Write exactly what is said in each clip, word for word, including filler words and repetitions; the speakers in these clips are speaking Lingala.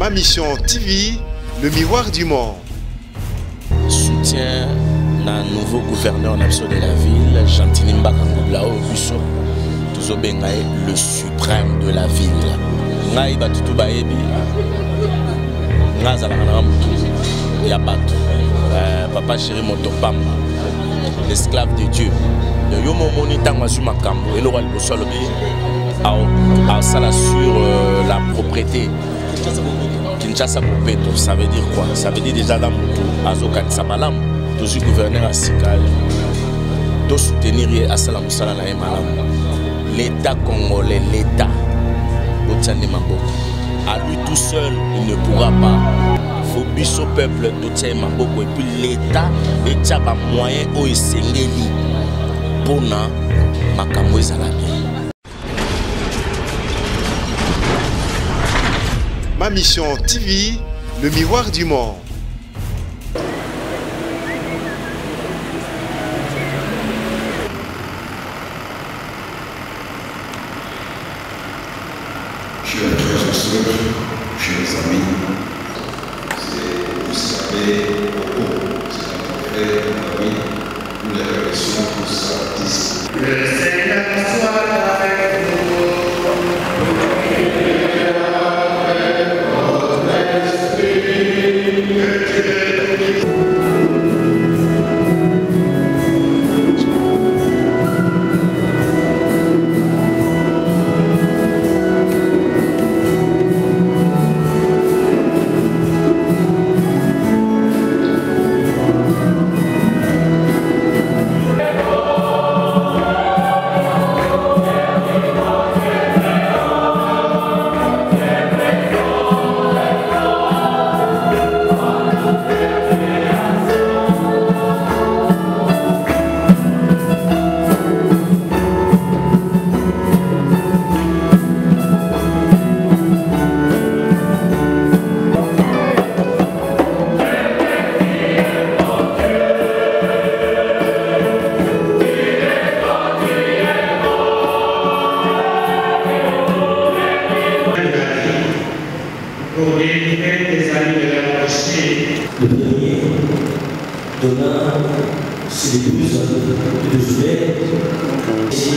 Ma Mission T V, le miroir du monde. Soutien d'un nouveau gouverneur national de la ville, Jantini Mbakangoulao Busso, le suprême de la ville. Ngai batutu baebi, ngaza la mutu, yabatu, papa chéri motopam, l'esclave de Dieu. Le yomo moni tangwa sur makambo, et le roi le solobi, a sala sur la propriété. Kinshasa Mopeto, ça veut dire quoi? Ça veut dire déjà dans Moutou, Azokan Sabalam, tous les gouverneurs à Sikal, de soutenir Assalam Salam l'État congolais, l'État, à lui tout seul, il ne pourra pas. Il faut bis au peuple de Maboko et puis l'État, l'État a moyen au Sengeli pour na Makamwe Zalabi. Ma Mission T V, le miroir du monde. Chers frères et sœurs, chers amis, vous savez, c'est notre frère, notre ami, nous les remercions pour sa discipline. Le Seigneur soit avec nous. Pour délivrer des amis de la rocher. Le premier donnant c'est les douze de juillet ici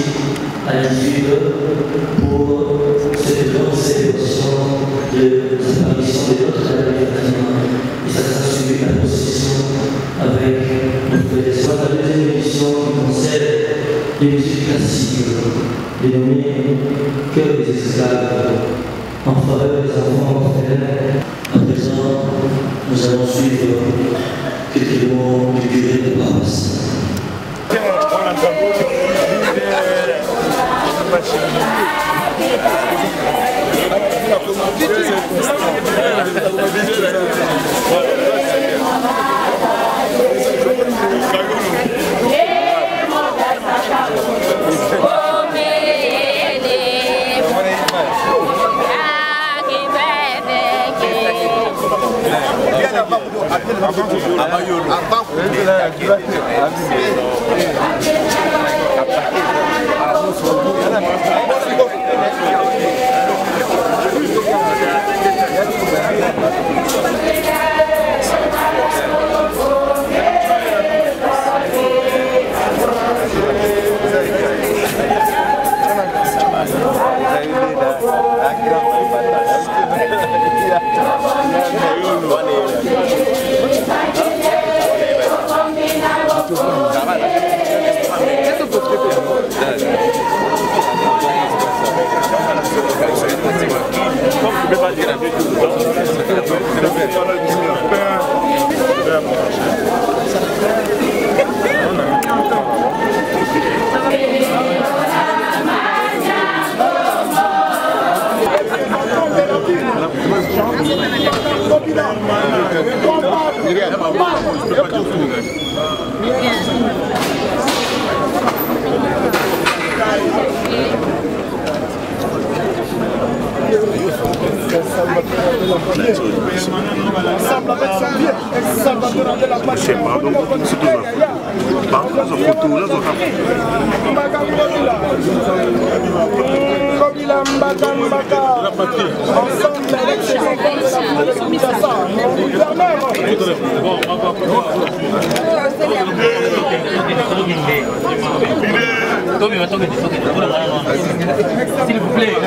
à dix-huit heures pour cette grande célébration de l'apparition de notre Fatima. Et ça sera suivi la procession avec notre espoir. La deuxième édition qui concerne les musiques classiques dénommées Cœur des esclaves en faveur des enfants orphelins. À présent, nous allons suivre quelques mots du curé de paroisse. Ensemble avec ses enfants de la S'il vous plaît,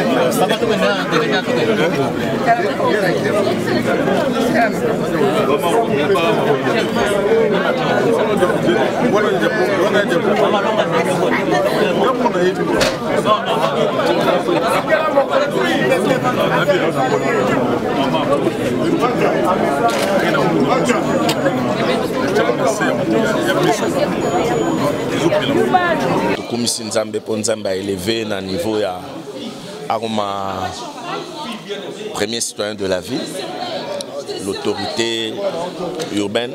Tokumisi Nzambe po Nzambe a élevé na niveau ya Aroma premier citoyen de la ville, l'autorité urbaine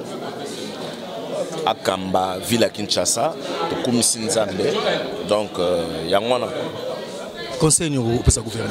Akamba ville à Kinshasa, Tokumisi Nzambe. Donc il y a un conseil pour sa gouvernement.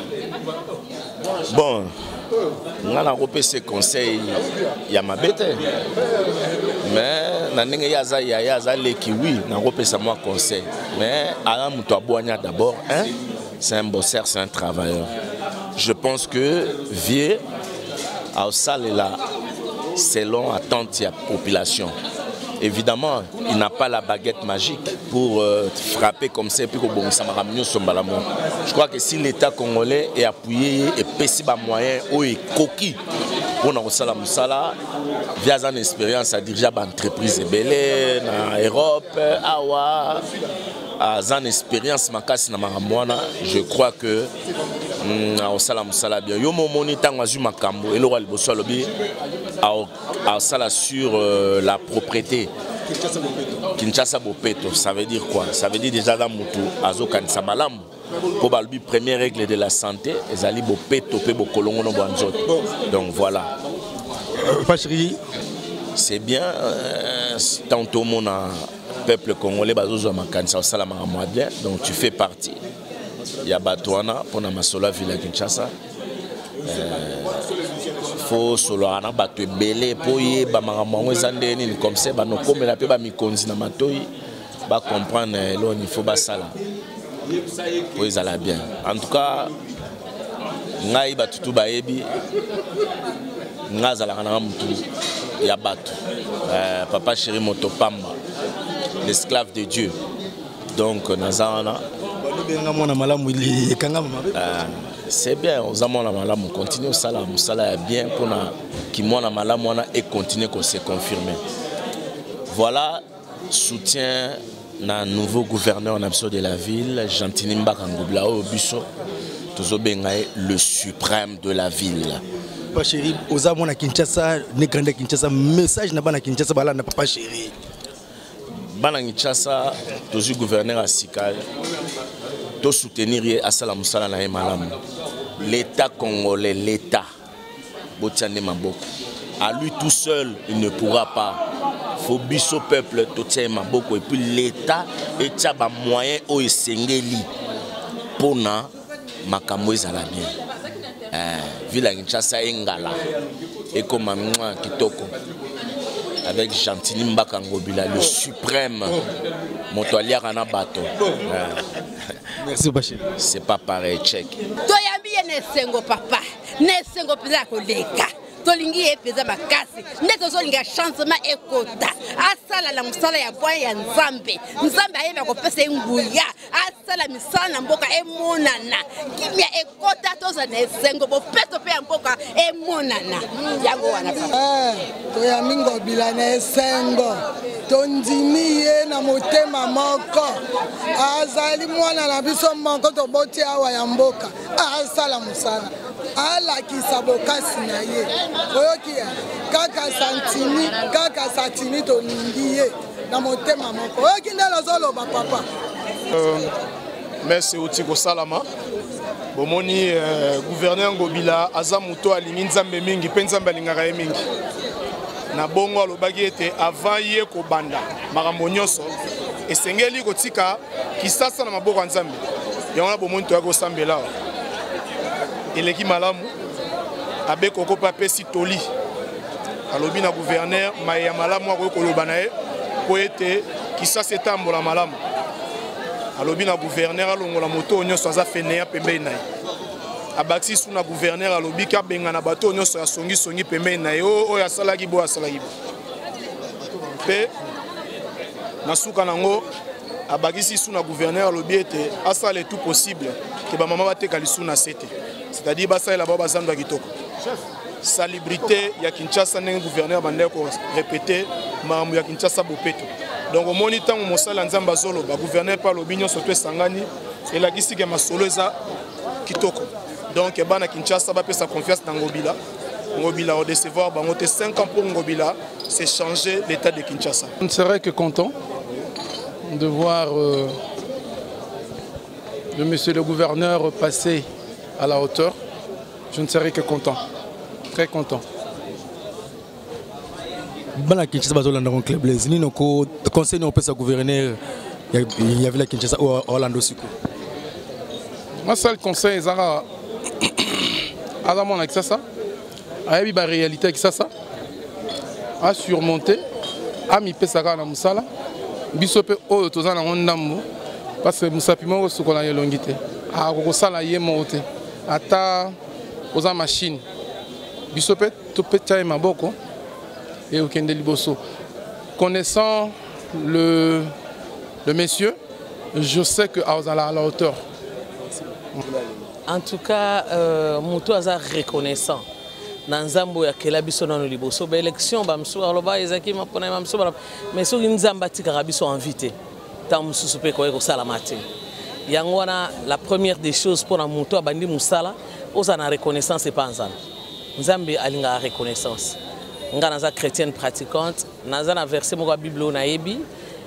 Bon, on a repéré ces conseils, il y a ma bête. Mais il y a des qui oui, on a repéré ça moi conseil. Mais Alain Moutouabouania d'abord, hein, c'est un bosseur, c'est un travailleur. Je pense que vieux, à salle là, selon attente de la population. Évidemment, il n'a pas la baguette magique pour euh, frapper comme ça et puis bon, ça m'a ramené son balamon. Je crois que si l'État congolais est appuyé et pèse des moyens ou est coquille pour nous faire la via une expérience à diriger une entreprise belée en Europe, awa, à une expérience makasi na maramwana, je crois que au salam sala bien. Yo mo moni tango azu makambo et le roi liboso lobi à sala sur euh, la propriété. Kinshasa Bopeto, ça veut dire quoi? Ça veut dire déjà dans mutu azo kanisa malamu. Pour balbi première règle de la santé, ezali Bopeto pe bokolongo no banzoto. Donc voilà. C'est bien euh, tantôt mon peuple congolais bazozo makanisa sala makambo bien. Donc tu fais partie. Il y a Batouana pour la Masola Villa Kinshasa. Il faut solo ana bato belé pour y ba maramwa zandeni comme ça ba no comme la pe ba mikonzi na matoi ba comprendre là il faut ba sala. Pour ils alla bien. En tout cas ngai ba tutu ba yebi ngaza la kana mutu ya bato. Papa Chéri Motopamba, l'esclave de Dieu. Donc nazana c'est bien, on a on continue ça là, ça est bien pour qui mona malamu et continuer qu'on se confirmer. Voilà soutien na nouveau gouverneur de la ville, Gentini Mbakangobla Obiso, le suprême de la ville. Papa Chéri, aux amons à Kinshasa, ne grande Kinshasa, message n'a pas à Kinshasa, bala na Papa Chéri. Bana Kinshasa, tous gouverneur à Sikal, tous soutenir à Salam Sala na Malamu. L'État congolais, l'État, Botiane Maboko. À lui tout seul, il ne pourra pas. Il faut biso peuple, Totiane Maboko. Et puis l'État, et tchaba moyen au Sengeli. Pour na Makamouez à la bien. Villa Kinshasa Engala. Et comme un Kitoko. Avec Gentini Mbakangobila, le suprême Motoalia Rana Bato. Merci Bachir. C'est pas pareil, check. Toyambi nesengo papa, nesengo pisa koleka. Tolingi epeza makasi, neto zolinga changement ekota. Asala la musala ya bwa ya Nzambe. Nzambe ayeba kopesa nguya. Asala misala na mboka emonana. Kimia ekota toza nesengo bopeto pe mboka emonana. Yango wana papa. Eh, toyambi ngobila nesengo. Tondimi ye na motema moko. Azali mwana na biso moko to boti awa ya mboka. Asala musala. Ala kisabokasi na ye. Oyokia kaka santini kaka satini to ningiye na motema moko. Oyoki ndelo zolo ba papa. Euh merci Otiko Salama. Bomoni euh, gouverneur Ngobila azamuto alingi Nzambe mingi pe Nzambe alingaka ye mingi. Na bongo alobaki ete avant ye ko banda makambo nyonso esengeli kotika kisasa na maboko ya Nzambe. Yango bomoni to ya ko sambela. Eleki malamu abe koko papesi toli alobi na gouverneur maya malamu ako koloba na ye po ete kisasa etambola malamu alobi na gouverneur alongola moto nyonso aza feneya pembeni na ye abakisi su na gouverneur alobi ka benga na bato nyonso ya songi songi pembeni na ye oyo asalaki bo asalaki bo pe na suka nango abakisi sous na gouverneur alobi ete asala tout possible que ba mama bateka lisu na sete, c'est-à-dire basala la baba zando kitoko salubrité ya Kinshasa ndenge gouverneur bandeko ko répéter mamu ya Kinshasa bopeto. Donc au monitant mosala nzamba zolo ba gouverneur par l'opinion surtout sangani et la gisiki ya masolo eza kitoko. Donc bana Kinshasa ba pesa confiance dans Ngobila. Ngobila au décevoir ba monter cinq ans pour Ngobila, c'est changer l'état de Kinshasa. On ne serait que content de voir euh, le monsieur le gouverneur passer à la hauteur. Je ne serais que content, très content. Bana Kinshasa bazolanda kon club les ni noko conseil no pesa gouverneur il y avait la Kinshasa au Orlando Suko. Moi seul conseil ezara ala mona Kinshasa ayebi ba réalité Kinshasa a surmonter a mi pesa ka na musala biso pe oyo tozana ndambo parce que musapi moko sokola yelongi te a ko sala ye mote ata oza machine biso pe to pe taille maboko et au Kende Liboso. Connaissant le, le monsieur, je sais que à la hauteur. En tout cas, euh, Moutou a reconnaissant. Dans Zambo ya kela biso na Liboso, ba élection ba mso aloba ezaki mapona ba mso mais so nzamba tika biso invité. Tant msusu pe ko sala matin. Yango wana la première des choses pour na Moutou abandi musala, oza na reconnaissance et pas nzambe. Nzambe alinga reconnaissance. Nga naza chrétienne pratiquante, naza na verset moko Bible na yebi.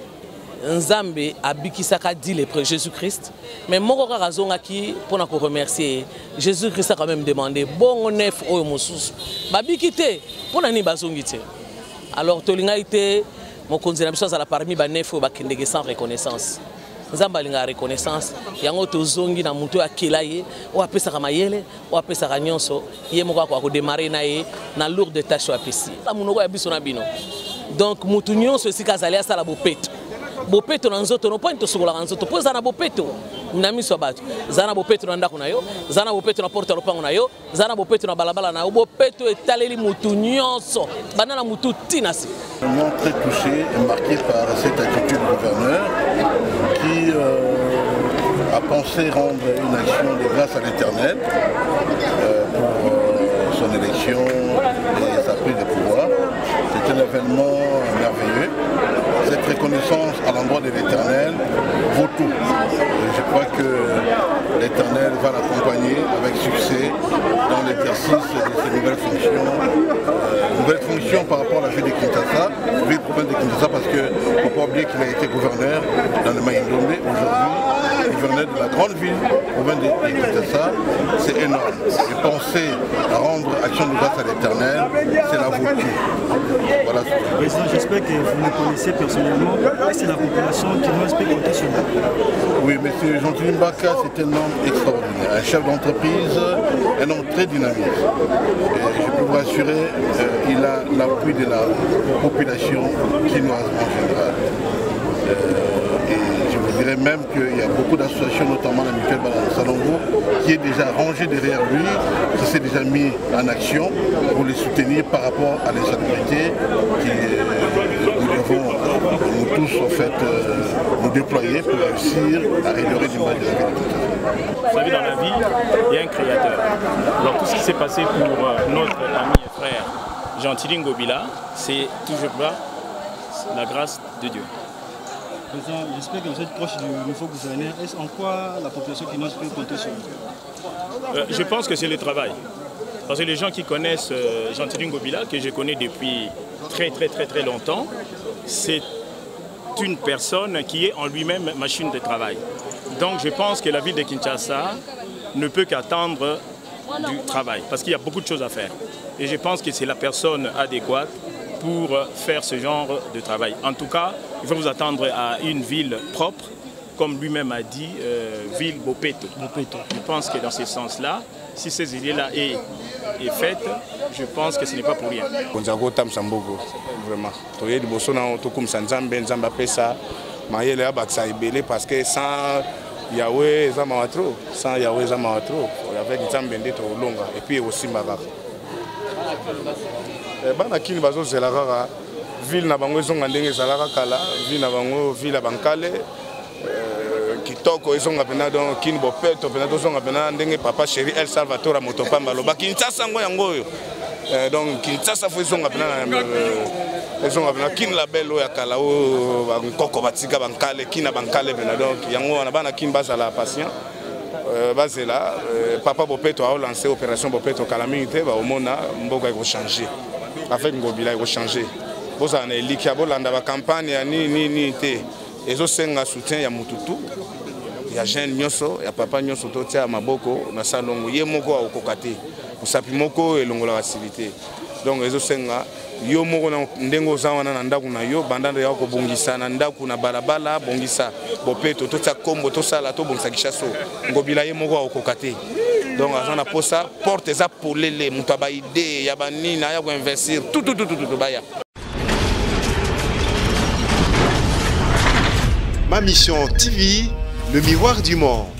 Nzambe abikisaka dit le prêtre Jésus-Christ, mais moko ka razonga ki pour na ko remercier Jésus-Christ a quand même demandé bon neuf oyo mosusu. Ba bikité pour na ni bazongi te. Alors tolinga ite mokonzi na biso za la parmi ba neuf oyo ba kendeke sans reconnaissance. Nzamba linga reconnaissance yango tozongi na mutu akela ye o apesa ka mayele o apesa ka nyonso ye moko ko ko démarrer na ye na lourde tâche apesi la munoko ya biso na bino. Donc mutu nyonso esika zali asala bopeto bopeto na nzoto no point to sokola nzoto po za na bopeto na miso bato za na bopeto na ndako na yo za na bopeto na porte lopango na yo za na bopeto na balabala na yo bopeto etaleli mutu nyonso banana mutu tinasi. Vraiment très touché et marqué par cette attitude du gouverneur qui euh, a pensé rendre une action de grâce à l'Éternel euh, pour euh, son élection et sa prise de pouvoir. C'est un événement merveilleux. Cette reconnaissance à l'endroit de l'Éternel vaut tout. Et je crois que l'Éternel va l'accompagner avec succès dans l'exercice de ses nouvelles fonctions. Euh, nouvelles fonctions par rapport à la ville de Kinshasa, ville province de Kinshasa, parce qu'il ne faut pas oublier qu'il a été gouverneur dans le Maïndomé. Aujourd'hui, gouverneur de la grande ville province de Kinshasa, c'est énorme. Et penser à rendre action de grâce à l'Éternel, c'est la voûture. Voilà. Président, j'espère que vous me connaissez personnellement. C'est la population qui nous respecte compter sur vous. Oui, M. Jean-Tini Mbaka, c'est un homme extraordinaire, un chef d'entreprise, un homme très dynamique. Et je peux vous rassurer, euh, il a l'appui de la population chinoise en général. Euh, et je vous dirais même qu'il y a beaucoup d'associations, notamment la Mutuelle Balance Salongo, qui est déjà rangée derrière lui, qui s'est déjà mis en action pour les soutenir par rapport à l'insécurité qui nous devons nous tous en fait euh, nous déployer pour réussir à améliorer l'image de la ville. Vous savez, dans la vie, il y a un créateur. Alors tout ce qui s'est passé pour euh, notre ami et frère Jean-Tini Ngobila, c'est toujours là la grâce de Dieu. Président, j'espère que vous êtes proche du nouveau gouverneur. Est-ce en quoi la population qui peut compter sur vous? euh, Je pense que c'est le travail. Parce que les gens qui connaissent euh, Jean-Tini Ngobila, que je connais depuis très très très très longtemps, c'est une personne qui est en lui-même machine de travail. Donc je pense que la ville de Kinshasa ne peut qu'attendre du travail, parce qu'il y a beaucoup de choses à faire. Et je pense que c'est la personne adéquate pour faire ce genre de travail. En tout cas, il faut vous attendre à une ville propre, comme lui-même a dit, euh, ville Bopeto. Bopeto. Je pense que dans ce sens-là, si ces idées-là est, est faite, je pense que ce n'est pas pour rien. Vraiment. Parce que sans Yahweh, sans Yahweh, avec et puis aussi Marak. Banakini bazo zelaka ville na bango ezonga ndenge ezalaka kala ville na bango ville ya bankale kitoko ezonga pena donc kini bopeto pena tozonga pena ndenge papa chéri El Salvatore Motopamba loba Kinshasa ngo yango oyo donc Kinshasa fo ezonga pena ezonga pena kini label oyo akala oyo bankoko batika bankale kina bankale pena donc yango wana bana kini bazala patient bazela papa bopeto a lancé opération bopeto kala minute ba omona mboka iko changer avec ngobila iko changer boza na elikia bolanda ba campagne ya ni ni ni te ezosenga soutien ya mututu ya jeune nyonso ya papa nyonso to tia maboko na salongo ye moko akokoka te musapi moko elongola facilité donc ezosenga yo moko na ndengo za wana na ndaku na yo bandanda ya ko bongisa na ndaku na balabala bongisa bopeto to tia kombo to sala to bongisa kishaso ngobila ye moko akokoka te donc azana posa porte za polele mutu ba idée ya banina ya ko investir tout tout tout tout baya. Ma mission T V, le miroir du monde.